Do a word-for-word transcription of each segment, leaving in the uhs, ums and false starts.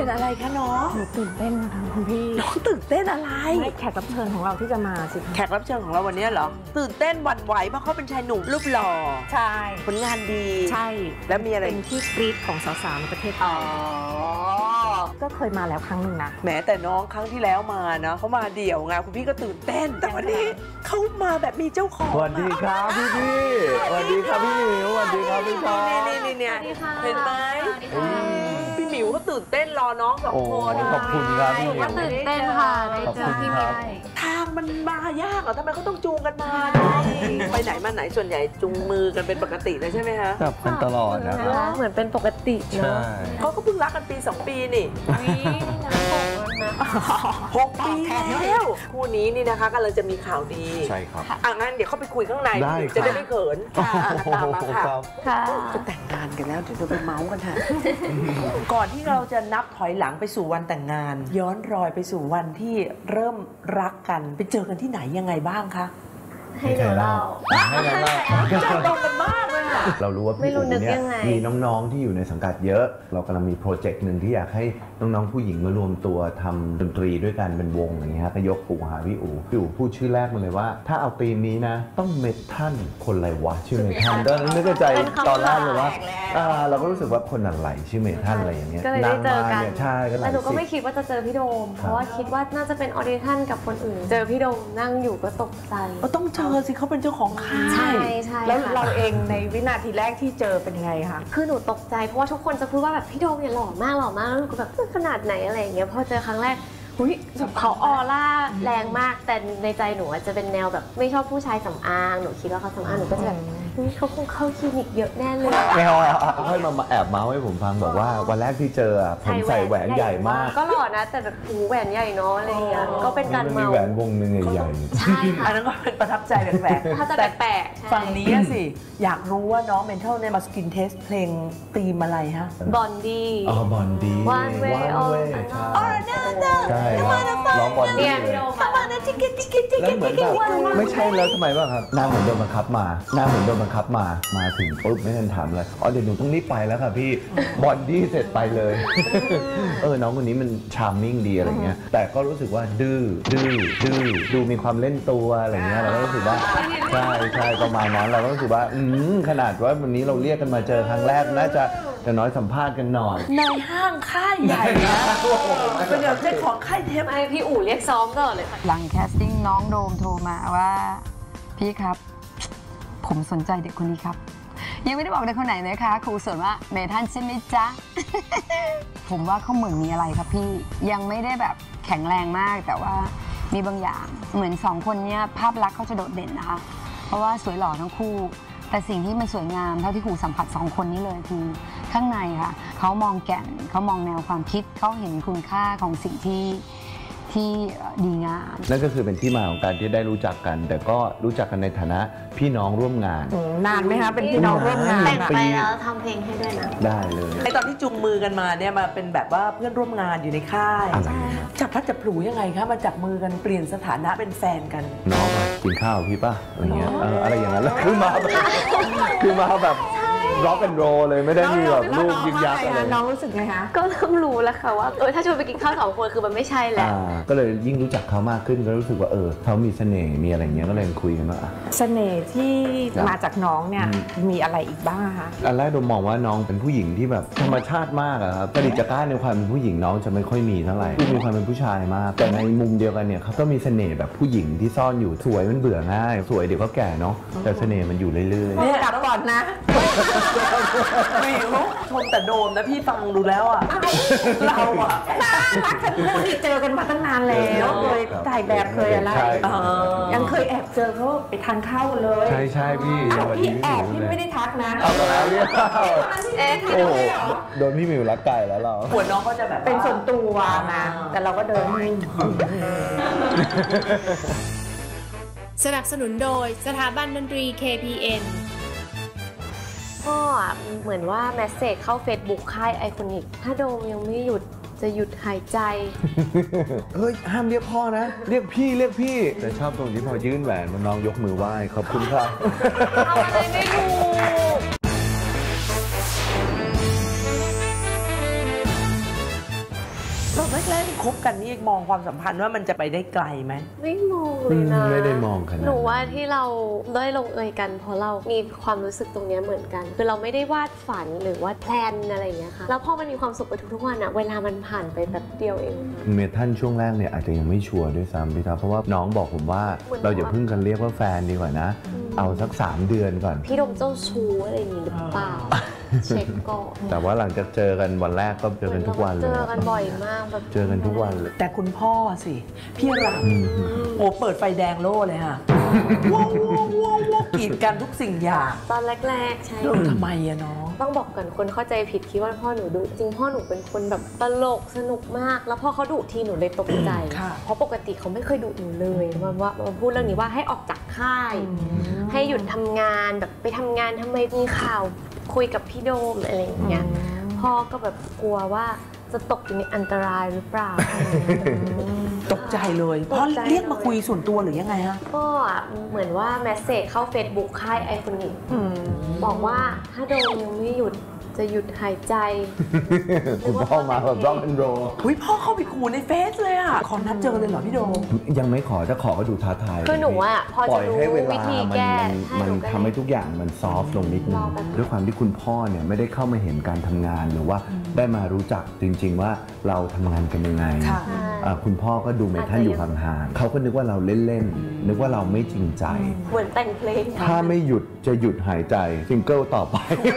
เป็นอะไรคะน้องหนูตื่นเต้นนะคะคุณพี่น้องตื่นเต้นอะไรแขกรับเชิญของเราที่จะมาสิแขกรับเชิญของเราวันนี้เหรอตื่นเต้นหวั่นไหวเพราะเขาเป็นชายหนุ่มรูปหล่อใช่ผลงานดีใช่แล้วมีอะไรเป็นที่กรี๊ดของสาวๆในประเทศไทยก็เคยมาแล้วครั้งหนึ่งนะแหมแต่น้องครั้งที่แล้วมานะเขามาเดี่ยวไงคุณพี่ก็ตื่นเต้นแต่วันนี้เขามาแบบมีเจ้าของสวัสดีครับพี่พี่สวัสดีครับพี่หมิวสวัสดีครับพี่ชอนี่นี่นี่เนี่ยเห็นไหมพี่หมิวก็ตื่นเต้นรอน้องสองคนขอบคุณครับพี่หมิวตื่นเต้นค่ะได้เจอพี่หมิวทางมันมายากเหรอทำไมเขาต้องจูงกันมาไปไหนมาไหนส่วนใหญ่จูงมือกันเป็นปกติเลยใช่ไหมคะจับกันตลอดนะครับเหมือนเป็นปกติเนาะเขาก็เพิ่งรักกันปีสองปีนี่หกปีแล้วคู่นี้นี่นะคะกำลังจะมีข่าวดีใช่ครับอ่ะงั้นเดี๋ยวเข้าไปคุยข้างในจะได้ไม่เขินตามมาค่ะจะแต่งงานกันแล้วเดี๋ยวเราไปเมาส์กันค่ะก่อนที่เราจะนับถอยหลังไปสู่วันแต่งงานย้อนรอยไปสู่วันที่เริ่มรักกันไปเจอกันที่ไหนยังไงบ้างคะให้เราเล่าให้เราเล่าจะตรงกันมากเลยค่ะเรารู้ว่าพี่อู๋เนี่ยมีน้องๆที่อยู่ในสังกัดเยอะเรากำลังมีโปรเจกต์หนึ่งที่อยากให้น้องๆผู้หญิงมารวมตัวทำดนตรีด้วยกันเป็นวงอย่างเงี้ยก็ยกปู่หาพี่อู๋พี่อู๋พูดชื่อแรกมาเลยว่าถ้าเอาธีมนี้นะต้องเมทัลคนอะไรวะชื่อเมทัลตอนนั้นนึกในใจตอนแรกเลยว่าเราก็รู้สึกว่าคนอะไรชื่อเมทัลอะไรอย่างเงี้ยก็เลยได้เจอกันใช่ก็เลยแต่หนูก็ไม่คิดว่าจะเจอพี่โดมเพราะว่าคิดว่าน่าจะเป็นออดิชั่นกับคนอื่นเจอพี่โดมนั่งอยู่ก็ตกใจต้องเจอสิเขาเป็นเจ้าของค่ายใช่ใช่แล้วเราเองในวินาทีแรกที่เจอเป็นยังไงคะคือหนูตกใจเพราะว่าทุกคนจะพูดว่าแบบพี่โดมเนี่ยหล่อมากหล่อมากแล้วหนูก็แบบขนาดไหนอะไรอย่างเงี้ยพอเจอครั้งแรกหุ้ยเขาออร่าแรงมากแต่ในใจหนูจะเป็นแนวแบบไม่ชอบผู้ชายสำอางหนูคิดว่าเขาสำอางหนูก็จะแบบเขาคงเข้าคลินิกเยอะแน่เลยไม่เอาค่อยมาแอบเมาส์ให้ผมฟังบอกว่าวันแรกที่เจอผมใส่แหวนใหญ่มากก็หล่อนะแต่แบบหูแหวนใหญ่เนาะอะไรอย่างเงี้ยก็เป็นการเมามีแหวนวงนึงใหญ่ใช่อันนั้นก็เป็นประทับใจแปลกๆถ้าจะแปลกๆฝั่งนี้สิอยากรู้ว่าน้องเมนเทลเนี่ยมาสกินเทสเพลงตีมอะไรฮะบอนดี้อ๋อบอนดี้วันเวย์ออร์ใช่ร้องบอลดี้เลยแล้วเหมือนแบบไม่ใช่แล้วทำไมบ้างครับนางเหมือนโดนบังคับมานางเหมือนโดนบังคับมามาถึงปุ๊บไม่ทันถามเลยอ๋อเดี๋ยวหนูต้องรีบไปแล้วค่ะพี่บอลดี้เสร็จไปเลยเออน้องคนนี้มันชาร์มมิ่งดีอะไรเงี้ยแต่ก็รู้สึกว่าดื้อดื้อดื้อดูมีความเล่นตัวอะไรเงี้ยเราก็รู้สึกว่าใช่ใช่ประมาณนั้นเราก็รู้สึกว่าอืมขนาดว่าวันนี้เราเรียกกันมาเจอครั้งแรกน่าจะจะน้อยสัมภาษณ์กันหน่อยในห้างค่ายใหญ่นะเป็นเดี๋ยวเจ้าของค่ายเทปไอพี่อู๋เรียกซ้อมก่อนเลยหลังแคสติ้งน้องโดมโทรมาว่าพี่ครับผมสนใจเด็กคนนี้ครับยังไม่ได้บอกเด็กคนไหนนะคะครูสอนว่าเมทัลใช่ไหมจ๊ะ ผมว่าเขาเหมือนมีอะไรครับพี่ยังไม่ได้แบบแข็งแรงมากแต่ว่ามีบางอย่างเหมือนสองคนนี้ภาพลักษณ์เขาจะโดดเด่นนะคะเพราะว่าสวยหล่อทั้งคู่แต่สิ่งที่มันสวยงามเท่าที่ครูสัมผัสสองคนนี้เลยคือข้างในค่ะเขามองแก่นเขามองแนวความคิดเขาเห็นคุณค่าของสิ่งที่ที่ดีงามนั่นก็คือเป็นที่มาของการที่ได้รู้จักกันแต่ก็รู้จักกันในฐานะพี่น้องร่วมงานนานไหมคะเป็นพี่น้องร่วมงานแต่งไปแล้วทำเพลงให้ด้วยนะได้เลยไอตอนที่จุงมือกันมาเนี่ยมาเป็นแบบว่าเพื่อนร่วมงานอยู่ในค่ายจับพัดจับผูยังไงคะมาจับมือกันเปลี่ยนสถานะเป็นแฟนกันน้องกินข้าวพี่ป่ะอะไรเงี้ยอะไรอย่างนั้นแล้วคือมาคือมาแบบร็อกแอนด์โรลเลยไม่ได้มีแบบรูปยิงยักษ์อะไรน้องรู้สึกไงคะก็เริ่มรู้แล้วค่ะว่าเออถ้าชวนไปกินข้าวสองคนคือมันไม่ใช่แล้วก็เลยยิ่งรู้จักเขามากขึ้นก็รู้สึกว่าเออเขามีเสน่ห์มีอะไรเงี้ยก็เลยคุยกันว่าเสน่ห์ที่มาจากน้องเนี่ยมีอะไรอีกบ้างคะอันแรกโดมมองว่าน้องเป็นผู้หญิงที่แบบธรรมชาติมากอะครับประดิษฐ์จักร้าในความเป็นผู้หญิงน้องจะไม่ค่อยมีเท่าไหร่มีความเป็นผู้ชายมากแต่ในมุมเดียวกันเนี่ยเขาก็มีเสน่ห์แบบผู้หญิงที่ซ่อนอยู่สวยมันเบื่อง่ายสวยเดี๋ยวก็แก่เนาะแต่เสน่ห์มันอยู่เรื่อยๆเนี่ยกลับก่อนนะไม่รู้ชมแต่โดมนะพี่ฟังดูแล้วอ่ะเราอ่ะน่ารักกันเรื่องที่เจอกันมาตั้งนานแล้วเคยถ่ายแบบเคยอะไรยังเคยแอบเจอเขาไปทานข้าวเลยใช่ใช่พี่พี่แอบพี่ไม่ได้ทักนะเอาแล้วเรียกโอ้โหโดนพี่มิวรักไก่แล้วเราหัวน้องก็จะแบบเป็นส่วนตัวนะแต่เราก็เดินสนับสนุนโดยสถาบันดนตรี เค พี เอ็นก็เหมือนว่าแมสเสจเข้า Facebook ค่ายไอคอนิกถ้าโดมยังไม่หยุดจะหยุดหายใจเฮ้ยห้ามเรียกพ่อนะเรียกพี่เรียกพี่แต่ชอบตรงที่พอยื่นแหวนมันน้องยกมือไหว้ขอบคุณค่ะเอาอะไรไม่รู้คบกันนี่มองความสัมพันธ์ว่ามันจะไปได้ไกลไหมไม่มองเลยนะไม่ได้มองขนาดหนูว่าที่เราได้ลงเอยกันเพราะเรามีความรู้สึกตรงนี้เหมือนกันคือเราไม่ได้วาดฝันหรือว่าแพลนอะไรอย่างเงี้ยค่ะแล้วพอมันมีความสุขไปทุกๆวันอะเวลามันผ่านไปแบบเดียวเองเมทัลช่วงแรกเนี่ยอาจจะยังไม่ชัวร์ด้วยซ้ำพี่ท็อปเพราะว่าน้องบอกผมว่าเราอย่าเพิ่งกันเรียกว่าแฟนดีกว่านะเอาสักสามเดือนก่อนพี่ดมเจ้าชู้อะไรอย่างนี้หรือเปล่าเช็คก่อนแต่ว่าหลังจากเจอกันวันแรกก็เจอกันทุกวันเลยเจอกันบ่อยมากแบบเจอกันทุกวันเลยแต่คุณพ่อสิพี่รักโอ้เปิดไฟแดงโล่เลยค่ะว้าวว้าวว้าวกีดกันทุกสิ่งอย่างตอนแรกๆใช่ทำไมอะน้องต้องบอกก่อนคนเข้าใจผิดคิดว่าพ่อหนูดุจริงพ่อหนูเป็นคนแบบตลกสนุกมากแล้วพอเขาดุทีหนูเลยตกใจเพราะปกติเขาไม่เคยดุหนูเลยว่าว่าพูดเรื่องนี้ว่าให้ออกจากค่ายให้หยุดทำงานแบบไปทำงานทำไมมีข่าวคุยกับพี่โดมอะไรอย่างเงี้ยพ่อก็แบบกลัวว่าจะตกอยู่ในอันตรายหรือเปล่าตกใจเลยพ่อเรียกมาคุยส่วนตัวหรือยังไงฮะก็เหมือนว่าแมสเสจเข้า Facebook ค่ายไอคอนิกบอกว่าถ้าโดมยังไม่หยุดจะหยุดหายใจคุณพ่อมาแบบร็อกแอนด์โรลอุ้ยพ่อเข้าไปขู่ในเฟซเลยอ่ะขอนัดเจอเลยเหรอพี่โดมยังไม่ขอจะขอก็ดูท้าทายคือหนูอ่ะพอจะรู้วิธีแก้มันทำให้ทุกอย่างมันซอฟต์ลงนิดนึงด้วยความที่คุณพ่อเนี่ยไม่ได้เข้ามาเห็นการทำงานหรือว่าได้มารู้จักจริงๆว่าเราทำงานกันยังไงคุณพ่อก็ดูเมทัลอยู่ห่างๆเขาก็นึกว่าเราเล่นๆนึกว่าเราไม่จริงใจเหมือนแต่งเพลงถ้าไม่หยุดจะหยุดหายใจซิงเกิลต่อไป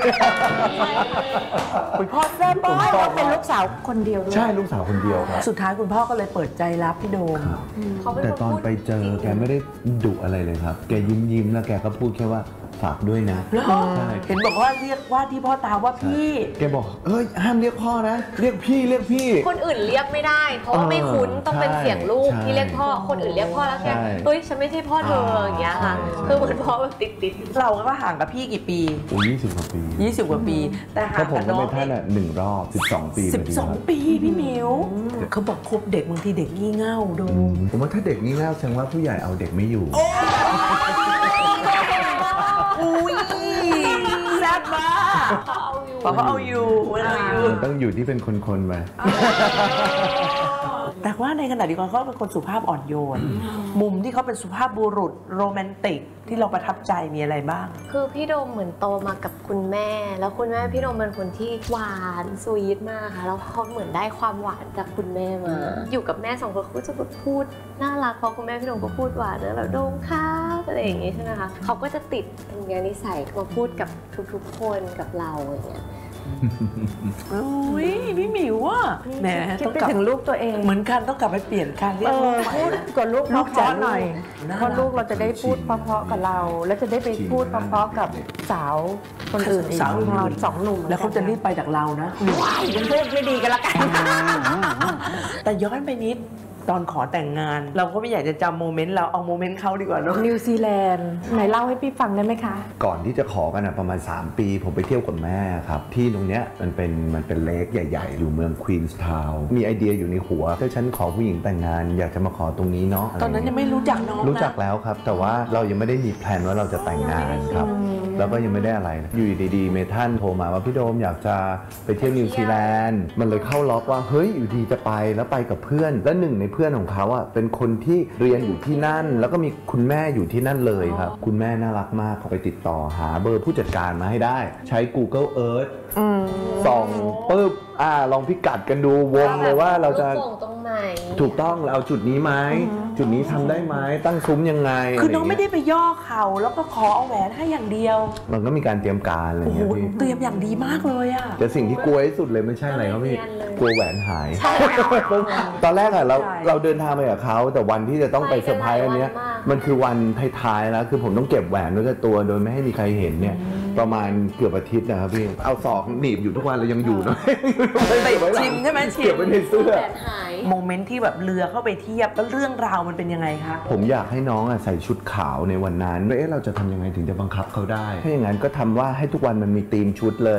คุณพ่อแซ่บมากเป็นลูกสาวคนเดียวด้วยใช่ลูกสาวคนเดียวครับสุดท้ายคุณพ่อก็เลยเปิดใจรับพี่โดมแต่ตอนไปเจอแกไม่ได้ดุอะไรเลยครับแกยิ้มยิ้มแล้วแกก็พูดแค่ว่าฝากด้วยนะเห็นบอกว่าเรียกว่าที่พ่อตาว่าพี่แกบอกเอ้ยห้ามเรียกพ่อนะเรียกพี่เรียกพี่คนอื่นเรียกไม่ได้เพราะว่าไม่คุ้นต้องเป็นเสียงลูกที่เรียกพ่อคนอื่นเรียกพ่อแล้วแกเฮ้ยฉันไม่ใช่พ่อเธออย่างเงี้ยค่ะคือเหมือนพ่อแบบติดติดเราก็ห่างกับพี่กี่ปีโอ้ยี่สิบกว่าปียี่สิบกว่าปีแต่ห่างกับน้องผมก็เป็นท่านอ่ะหนึ่งรอบสิบสองปีสิบสองปีพี่มิวเขาบอกคบเด็กบางทีเด็กงี่เง่าดูผมว่าถ้าเด็กงี่เง่าแสดงว่าผู้ใหญ่เอาเด็กไม่อยู่อุ้ยแซ่บมากเขาเอาอยู่เขาเอาอยู่ต้องอยู่ที่เป็นคนๆไปแต่ว่าในขณะเดียวกันเขาเป็นคนสุภาพอ่อนโยนมุมที่เขาเป็นสุภาพบุรุษโรแมนติกที่เราประทับใจมีอะไรบ้างคือพี่โดมเหมือนโตมากับคุณแม่แล้วคุณแม่พี่โดมเป็นคนที่หวานสวีทมากค่ะแล้วเขาเหมือนได้ความหวานจากคุณแม่มาอยู่กับแม่สองคนเขาจะแบบพูดน่ารักเพราะคุณแม่พี่โดมก็พูดหวานนะแบบโดมครับอะไรอย่างงี้ใช่ไหมคะเขาก็จะติดตรงนี้นิสัยมาพูดกับทุกๆคนกับเราอย่างเงี้ยอุ้ยพี่หมิวอ่ะแหมต้องกลับถึงลูกตัวเองเหมือนกันต้องกลับไปเปลี่ยนการเรียกพูดกับลูกเพราะหน่อยเพราะลูกเราจะได้พูดเพราะๆกับเราแล้วจะได้ไปพูดเพราะๆกับสาวคนอื่นอีกสองหนุ่มแล้วเขาจะรีบไปจากเรานะว้ายยังพูดไม่ดีกันละกันแต่ย้อนไปนิดตอนขอแต่งงานเราก็ไม่อยากจะจำโมเมนต์เราเอาโมเมนต์เขาดีกว่าเนอะนิวซีแลนด์ไหนเล่าให้พี่ฟังได้ไหมคะก่อนที่จะขอกันนะประมาณสามปีผมไปเที่ยวกับแม่ครับที่ตรงเนี้ยมันเป็นมันเป็นเลคใหญ่ๆอยู่เมืองควีนส์ทาวน์มีไอเดียอยู่ในหัวถ้าฉันขอผู้หญิงแต่งงานอยากจะมาขอตรงนี้เนาะตอนนั้นยังไม่รู้จักน้องรู้จักแล้วครับแต่ว่าเรายังไม่ได้มีแพลนว่าเราจะแต่งงานครับแล้วก็ยังไม่ได้อะไรอยู่ดีๆเมทัลโทรมาว่าพี่โดมอยากจะไปเที่ยวนิวซีแลนด์มันเลยเข้าล็อกว่าเฮ้ยอยู่ดีจะไปแล้วไปกับเพื่อนและหนึ่งในเพื่อนของเขาอ่ะเป็นคนที่เรียนอยู่ที่นั่นแล้วก็มีคุณแม่อยู่ที่นั่นเลยครับคุณแม่น่ารักมากเขาไปติดต่อหาเบอร์ผู้จัดการมาให้ได้ใช้ Google Earth ส่องปึ๊บอ่าลองพิกัดกันดูวงเลยว่าเราจะตรงไหนถูกต้องเราเอาจุดนี้ไหมจุดนี้ทำได้ไหมตั้งซุ้มยังไงคือน้องไม่ได้ไปย่อเขาแล้วก็ขอเอาแหวนให้อย่างเดียวมันก็มีการเตรียมการอะไรอย่างเงี้ยพี่เตรียมอย่างดีมากเลยอะแต่สิ่งที่กลัวที่สุดเลยไม่ใช่อะไรครับพี่กลัวแหวนหายตอนแรกอะเราเราเดินทางไปกับเขาแต่วันที่จะต้องไปเซอร์ไพรส์อันเนี้ยมันคือวันท้ายๆแล้วคือผมต้องเก็บแหวนไว้กับตัวโดยไม่ให้มีใครเห็นเนี่ยประมาณเกือบอาทิตย์นะครับพี่เอาศอกหนีบอยู่ทุกวันเรายังอยู่นะไปชิมใช่ไหมชิมเก็บไว้ในเสื้อโมเมนต์ที่แบบเรือเข้าไปเทียบแล้วเรื่องราวมันเป็นยังไงคะผมอยากให้น้องอ่ะใส่ชุดขาวในวันนั้นเอ๊ะเราจะทำยังไงถึงจะบังคับเขาได้ถ้าอย่างนั้นก็ทำว่าให้ทุกวันมันมีธีมชุดเลย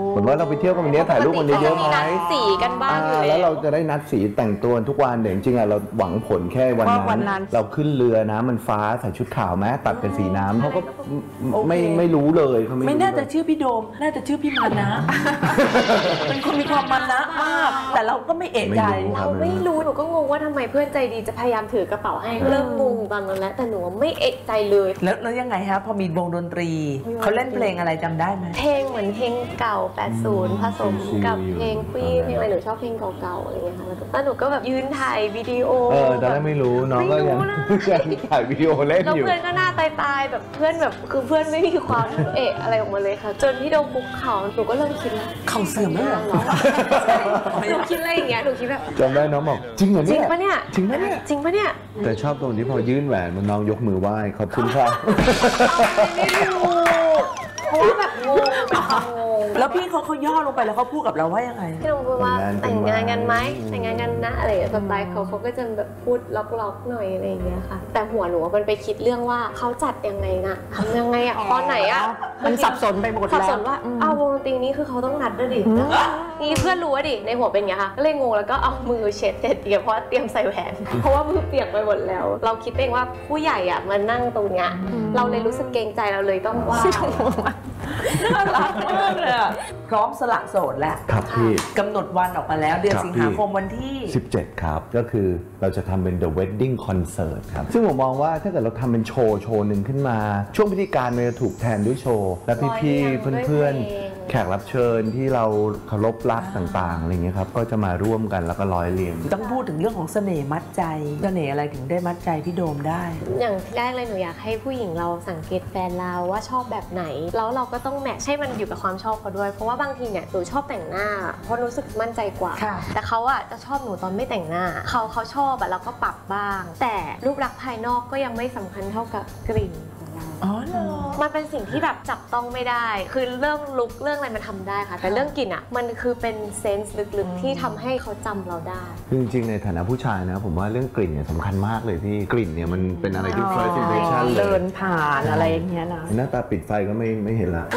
เหมือนว่าเราไปเที่ยวกันวันนี้ถ่ายรูปกันเยอะๆไหมสีกันบ้างอยู่แล้วเราจะได้นัดสีแต่งตัวทุกวันแต่จริงๆอะเราหวังผลแค่วันนั้นเราขึ้นเรือน้ำมันฟ้าใส่ชุดขาวแม้ตัดเป็นสีน้ำเขาก็ไม่ไม่รู้เลยเขาไม่น่าจะชื่อพี่โดมน่าจะชื่อพี่มานะเป็นคนมีความมานะมากแต่เราก็ไม่เอะใจเราไม่รู้หนูก็งงว่าทำไมเพื่อนใจดีจะพยายามถือกระเป๋าให้เริ่มงงตอนนั้นแล้วแต่หนูไม่เอะใจเลยแล้วแล้วยังไงฮะพอมีวงดนตรีเขาเล่นเพลงอะไรจำได้ไหมเพลงเหมือนเพลงเก่าแปดสิบผสมกับเพลงควีนเพลงอะไรหนูชอบเพลงเก่าๆอะไรเงี้ยค่ะแล้วหนูก็แบบยืนถ่ายวิดีโอเออตอนแรกไม่รู้น้องก็ยังถ่ายวิดีโอเล่นอยู่แล้วเพื่อนก็หน้าตายๆแบบเพื่อนแบบคือเพื่อนไม่มีความเอะอะไรออกมาเลยค่ะจนพี่โดมคุกเข่าหนูก็เริ่มคิดว่าเข่าเสื่อมแล้วเหรอหนูคิดอะไรอย่างเงี้ยหนูคิดแบบจำได้น้องบอกจริงเหรอเนี่ยจริงปะเนี่ยจริงปะเนี่ยจริงปะเนี่ยแต่ชอบตรงที่พอยื่นแหวนมันน้องยกมือไหว้ขอบคุณค่ะไม่รู้เพราะว่าแบบงงแบบงงแล้วพี่เขาเขาย่อลงไปแล้วเขาพูดกับเราว่ายังไงพี่โดมพูดว่าแต่งงานกันไหมแต่งงานกันนะอะไรสไตล์เขาเขาก็จะแบบพูดล็อกๆหน่อยอะไรอย่างเงี้ยค่ะแต่หัวหนูมันไปคิดเรื่องว่าเขาจัดยังไงนะทำยังไงอะตอนไหนอะมันสับสนไปหมดแล้วสับสนว่าเอาวงดนตรีนี้คือเขาต้องนัดด้วยดินี่เพื่อนรู้ว่าดิในหัวเป็นไงคะก็เลยงงแล้วก็เอามือเช็ดเตียเพราะเตรียมใส่แหวนเพราะว่ามือเปียกไปหมดแล้วเราคิดเองว่าผู้ใหญ่อะมานั่งตรงเนี้ยเราเลยรู้สึกเกรงใจเราเลยต้องว่าน่ารักมากเลยพร้อมสละโสดแล้วครับพี่กำหนดวันออกมาแล้วเดือนสิงหาคมวันที่สิบเจ็ดครับก็คือเราจะทำเป็น The Wedding Concert ครับซึ่งผมมองว่าถ้าเกิดเราทำเป็นโชว์โชว์หนึ่งขึ้นมาช่วงพิธีการมันจะถูกแทนด้วยโชว์และพี่ๆเพื่อนๆแขกรับเชิญที่เราเคารพรักต่างๆอะไรเงี้ยครับก็จะมาร่วมกันแล้วก็ร้อยเรียงต้องพูดถึงเรื่องของเสน่ห์มัดใจเสน่ห์อะไรถึงได้มัดใจพี่โดมได้อย่างแรกเลยหนูอยากให้ผู้หญิงเราสังเกตแฟนเราว่าชอบแบบไหนแล้วเราก็ต้องแมทช์ให้มันอยู่กับความชอบเขาด้วยเพราะว่าบางทีเนี่ยหนูชอบแต่งหน้าเพราะรู้สึกมั่นใจกว่าแต่เขาอะจะชอบหนูตอนไม่แต่งหน้าเขาเขาชอบอะเราก็ปรับบ้างแต่รูปลักษณ์ภายนอกก็ยังไม่สำคัญเท่ากับกลิ่นอ๋อเหรอมันเป็นสิ่งที่แบบจับต้องไม่ได้คือเรื่องลุคเรื่องอะไรมันทำได้ค่ะแต่เรื่องกลิ่นอ่ะมันคือเป็นเซนส์ลึกๆที่ทำให้เขาจำเราได้จริงๆในฐานะผู้ชายนะผมว่าเรื่องกลิ่นเนี่ยสำคัญมากเลยพี่กลิ่นเนี่ยมันเป็นอะไรที่ first impression เลยเดินผ่านอะไรอย่างเงี้ยนะหน้าตาปิดไฟก็ไม่ไม่เห็นละ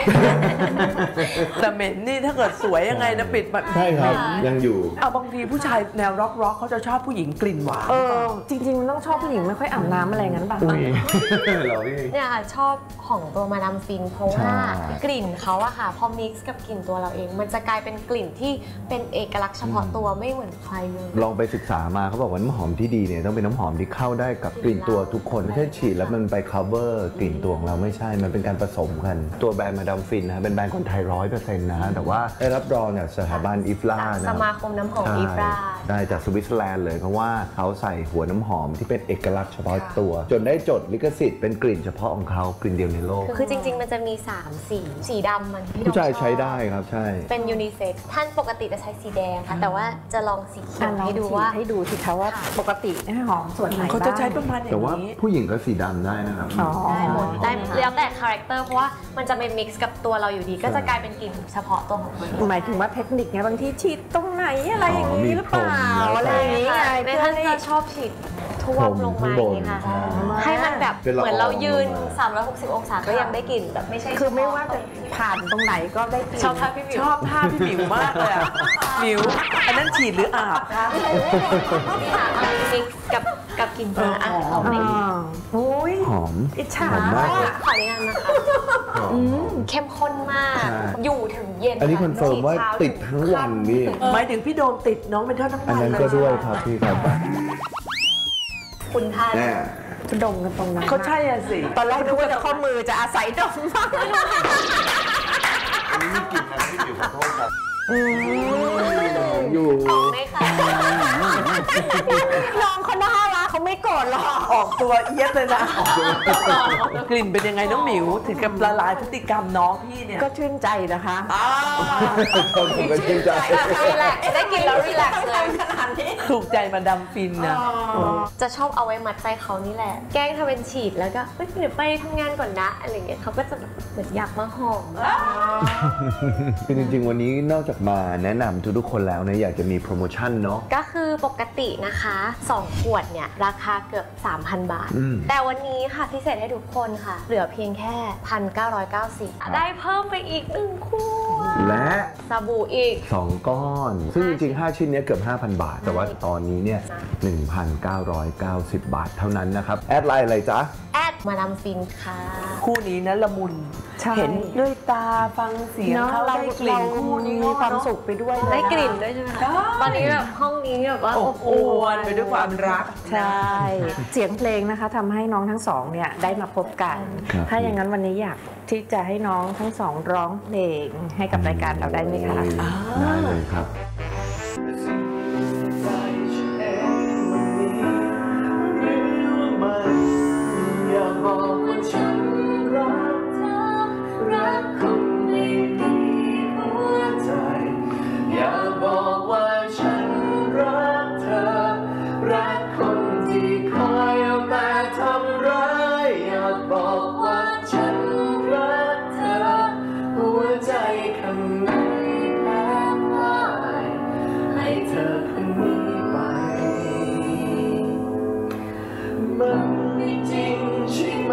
แต่เหม็นนี่ถ้าเกิดสวยยังไงนะปิดใช่ครับยังอยู่เอาบางทีผู้ชายแนวร็อกร็อกเขาจะชอบผู้หญิงกลิ่นหวานเออจริงๆมันต้องชอบผู้หญิงไม่ค่อยอาบน้ำอะไรงั้นป่ะเนี่ยค่ะชอบของตัวมาดามฟินเพราะว่ากลิ่นเขาอะค่ะพอมิกซ์กับกลิ่นตัวเราเองมันจะกลายเป็นกลิ่นที่เป็นเอกลักษณ์เฉพาะตัวไม่เหมือนใครเลยลองไปศึกษามาเขาบอกว่าน้ำหอมที่ดีเนี่ยต้องเป็นน้ำหอมที่เข้าได้กับกลิ่นตัวทุกคนไม่ใช่ฉีดแล้วมันไป cover กลิ่นตัวของเราไม่ใช่มันเป็นการผสมกันตัวแบรนด์มาดามฟินนะเป็นแบรนด์คนไทยร้อยเปอร์เซ็นต์นะแต่ว่าได้รับรองจากสถาบันอิฟลาสมาคมน้ำหอมอิฟลาได้จากสวิตเซอร์แลนด์เลยเพราะว่าเขาใส่หัวน้ำหอมที่เป็นเอกลักษณ์เฉพาะตัวจนได้จดลิขสิทธิ์เป็นกลิ่นเฉพาะของเขากลิ่นเดียวในโลกคือจริงๆมันจะมีสามสีสีดำมันผู้ชายใช้ได้ครับใช่เป็นยูนิเซ็กซ์ท่านปกติจะใช้สีแดงค่ะแต่ว่าจะลองสีเขียวให้ดูว่าให้ดูสิคะว่าปกติหอมส่วนไหนเขาจะใช้ประมาณอย่างนี้แต่ว่าผู้หญิงก็สีดำได้นะครับได้หมดได้แล้วแต่คาแรคเตอร์เพราะว่ามันจะเป็นมิกซ์กับตัวเราอยู่ดีก็จะกลายเป็นกลิ่นเฉพาะตัวของมันหมายถึงว่าเทคนิคไงบางทีฉีดตรงไหนอะไรอย่างนี้หรือเปล่าอะไรอย่างนี้ไงในท่านจะชอบฉีดท่วมลงมาอย่างนี้ค่ะให้มันแบบเหมือนเรายืนสามร้อยหกสิบองศาก็ยังได้กลิ่นแบบไม่ใช่คือไม่ว่าจะผ่านตรงไหนก็ได้กลิ่นชอบท่าพี่หมิวชอบท่าพี่หมิวมากเลยอ่ะหมิวอันนั้นฉีดหรืออาบคะมิกซ์กับกับกลิ่นตัวอ่ะหอมโอ้ยหอมอิจฉามากขออนุญาตนะคะเข้มข้นมากอยู่ถึงเย็นอันนี้คอนเฟิร์มว่าติดทั้งวันนี่หมายถึงพี่โดมติดน้องเป็นเท่าทั้งวันอันนั้นก็ด้วยครับพี่ครับคุณท่านจะดมกันตรงนั้นเขาใช่อะสิตอนแรกนึกว่าจะข้อมือจะอาศัยดมมากอันนี้มีกลิ่นนะพี่อยู่ขอโทษครับอยู่ไม่ค่ะน้องเขาน่ารักเขาไม่โกรธหรอกออกตัวเอี๊ยดเลยนะกลิ่นเป็นยังไงน้องหมิวถึงกับละลายพฤติกรรมน้องพี่เนี่ยก็ชื่นใจนะคะผมก็ชื่นใจรีแลกซ์ได้กินแล้วรีแลกซ์เลยขนาดนี้ถูกใจมาดามฟินนะจะชอบเอาไว้มัดใจเขานี่แหละแกล้งทำเป็นฉีดแล้วก็เดี๋ยวไปทำงานก่อนนะอะไรเงี้ยเขาก็จะเหมือนอยากมาหอมคือจริงๆวันนี้นอกจากมาแนะนำทุกๆคนแล้วเนี่ยอยากจะมีโปรโมชั่นเนาะก็คือปกตินะคะสองขวดเนี่ยราคาเกือบ สามพัน บาทอืมแต่วันนี้ค่ะพิเศษให้ทุกคนค่ะ เหลือเพียงแค่ หนึ่งพันเก้าร้อยเก้าสิบ ได้เพิ่มไปอีกหนึ่งคู่และสบู่อีกสองก้อน ซึ่งจริงๆห้าชิ้นเนี้ยเกือบ ห้าพัน บาท แต่ว่าตอนนี้เนี่ย หนึ่งพันเก้าร้อยเก้าสิบ บาทเท่านั้นนะครับ แอดไลน์อะไรจ๊ะแอดมาดามฟินค่ะคู่นี้นะละมุนใช่เห็นด้วยตาฟังเสียงเนอะเขาเราได้กลิ่นเราคู่นี้มีความเนอะสุขไปด้วยได้กลิ่นด้วยใช่ไหมคะตอนนี้แบบห้องนี้แบบว่าออบบ ออววน นไปด้วยความรักใช่ เสียงเพลงนะคะทำให้น้องทั้งสองเนี่ยได้มาพบกันครับถ้าอย่างนั้นวันนี้อยากที่จะให้น้องทั้งสองร้องเพลงให้กับรายการเราได้ไหมคะได้เลยครับอยากบอกว่าฉันรักเธอ รักคนที่คอยเอาแต่ทำร้ายอยากบอกว่าฉันรักเธอ หัวใจข้างในแพ้พ่ายให้เธอคนนี้ไป มันไม่จริงใช่ไหม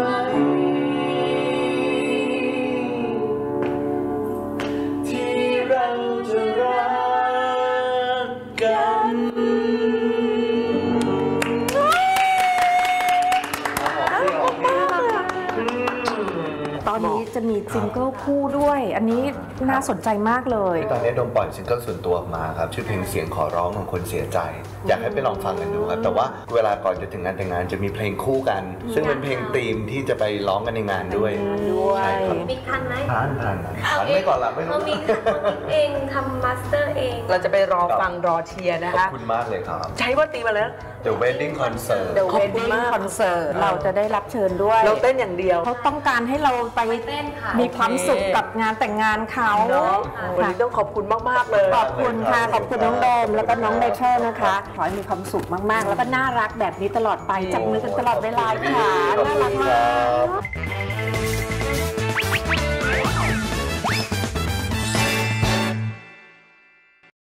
ที่เราจะรักกันตอนนี้จะมีซิงเกิลคู่ด้วย อันนี้น่าสนใจมากเลยตอนนี้โดมปล่อยซิงเกิลส่วนตัวออกมาครับชื่อเพลงเสียงขอร้องของคนเสียใจ อยากให้ไปลองฟังกันดูครับแต่ว่าเวลาก่อนจะถึงงานแต่งงานจะมีเพลงคู่กัน ซึ่งเป็นเพลงธีมที่จะไปร้องกันในงานด้วยด้วยใช่ครับมิกทันไหมทานทานทานไม่ก่อนละไม่รู้เอามิกเอามิกเองทำมาสเตอร์เองเราจะไปรอฟังรอเชียร์นะขอบคะคุณมากเลยครับใช้ว่าตีมาแล้ว The Wedding Concert The ขอบคุณ Wedding มาก Concert เราจะได้รับเชิญด้วยเราเต้นอย่างเดียวเขาต้องการให้เราไปเต้นค่ะมีความสุขกับงานแต่งงานเขาเนาะค่ะวันนี้ต้องขอบคุณมาก ๆ เลยขอบคุณค่ะ ขอบคุณน้องโดม แล้วก็น้องเนเธอร์นะคะ ขอให้มีความสุขมาก ๆ แล้วก็น่ารักแบบนี้ตลอดไป จับมือกันตลอดเวลาค่ะ น่ารักมาก